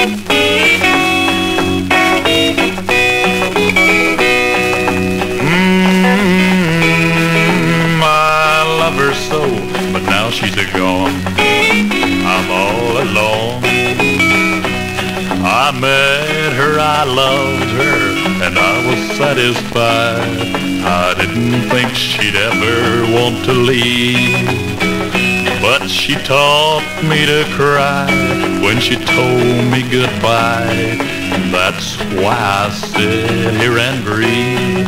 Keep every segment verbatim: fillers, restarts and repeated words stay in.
So, but now she's a gone. I'm all alone. I met her, I loved her, and I was satisfied. I didn't think she'd ever want to leave, but she taught me to cry when she told me goodbye. That's why I sit here and grieve.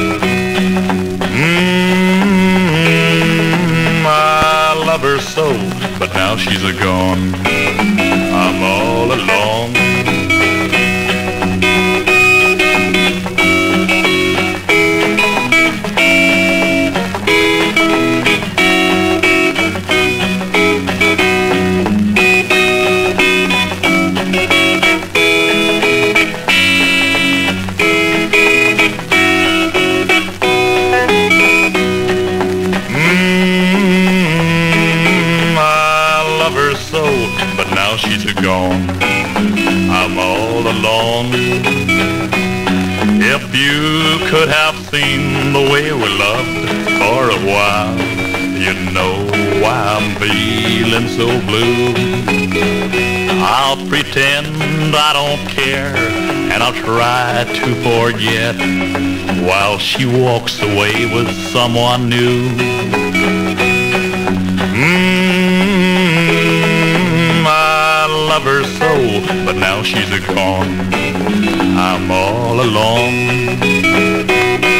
I love her so, but now she's a gone. I'm all alone. But now she's a gone. I'm all alone. If you could have seen the way we loved for a while, you'd know why I'm feeling so blue. I'll pretend I don't care, and I'll try to forget while she walks away with someone new. I love her so, but now she's a gone. I'm all alone.